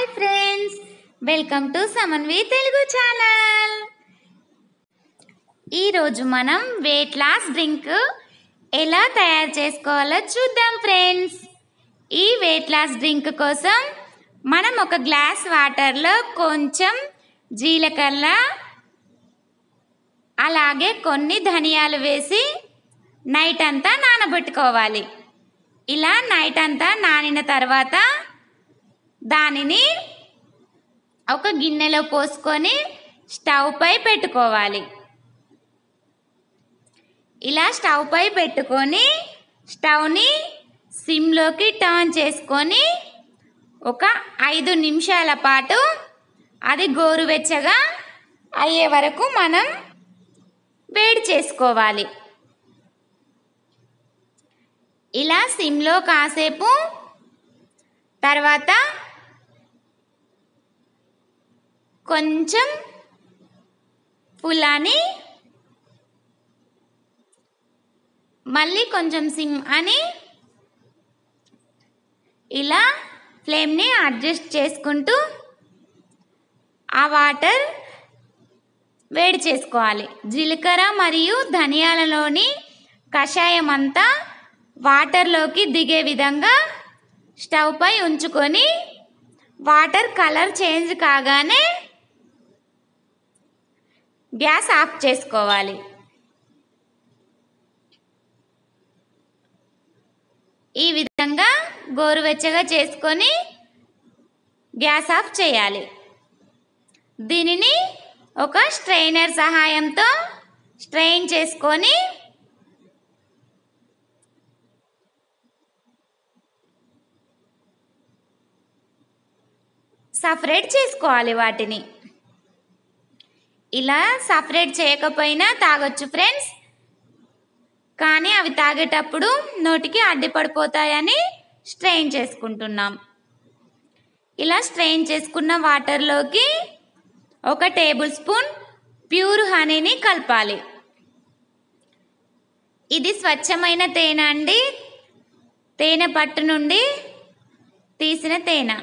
Hi friends, welcome to Samanvi Telugu channel. ఈరోజు మనం weight loss drink ఎలా తయారు చేసుకోవాలో చూద్దాం ఫ్రెండ్స్. ఈ వెయిట్ లాస్ డ్రింక్ కోసం మనం ఒక గ్లాస్ వాటర్లో కొంచెం జీలకర్ర అలాగే కొన్ని ధనియాలు వేసి నైట్ అంతా నానబెట్టుకోవాలి. ఇలా నైట్ అంతా నానిన తర్వాత దానిని ఒక గిన్నెలో పోసుకొని స్టవ్ పై పెట్టుకోవాలి. ఇలా స్టవ్ పై పెట్టుకొని స్టవ్ని సిమ్లోకి టర్న్ చేసుకొని ఒక 5 నిమిషాల పాటు అది గోరువెచ్చగా అయ్యే వరకు మనం వేడి చేసుకోవాలి. ఇలా సిమ్లో కాసేపు తర్వాత కొంచెం పులాని మళ్ళీ కొంచెం సిమ్ అని ఇలా ఫ్లేమ్ని అడ్జస్ట్ చేసుకుంటూ ఆ వాటర్ వేడి చేసుకోవాలి. జీలకర్ర మరియు ధనియాలలోని కషాయం అంతా వాటర్లోకి దిగే విధంగా స్టవ్ పై ఉంచుకొని వాటర్ కలర్ చేంజ్ కాగానే గ్యాస్ ఆఫ్ చేసుకోవాలి. ఈ విధంగా గోరువెచ్చగా చేసుకొని గ్యాస్ ఆఫ్ చేయాలి. దీనిని ఒక స్ట్రైనర్ సహాయంతో స్ట్రెయిన్ చేసుకొని సపరేట్ చేసుకోవాలి. వాటిని ఇలా సపరేట్ చేయకపోయినా తాగొచ్చు ఫ్రెండ్స్, కానీ అవి తాగేటప్పుడు నోటికి అడ్డుపడిపోతాయని స్ట్రెయిన్ చేసుకుంటున్నాం. ఇలా స్ట్రెయిన్ చేసుకున్న వాటర్లోకి 1 టేబుల్ స్పూన్ ప్యూర్ హనీని కలపాలి. ఇది స్వచ్ఛమైన తేనె అండి, తేనె పట్టు నుండి తీసిన తేనె.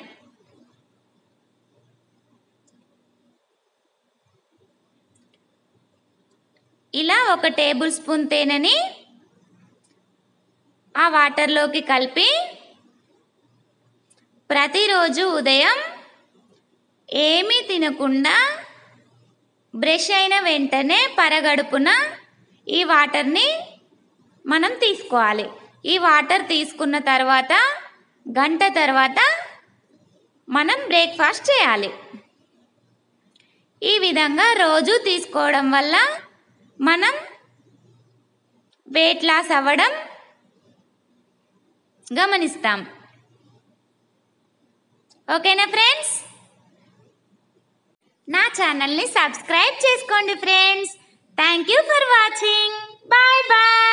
ఇలా 1 టేబుల్ స్పూన్ తేనెని ఆ వాటర్లోకి కలిపి ప్రతిరోజు ఉదయం ఏమీ తినకుండా బ్రష్ అయిన వెంటనే పరగడుపున ఈ వాటర్ని మనం తీసుకోవాలి. ఈ వాటర్ తీసుకున్న తర్వాత గంట తర్వాత మనం బ్రేక్ఫాస్ట్ చేయాలి. ఈ విధంగా రోజు తీసుకోవడం వల్ల మనం వెయిట్ లాస్ అవ్వడం గమనిస్తాం. ఓకేనా ఫ్రెండ్స్? నా ఛానల్ని సబ్స్క్రైబ్ చేసుకోండి friends. Thank you for watching. Bye bye.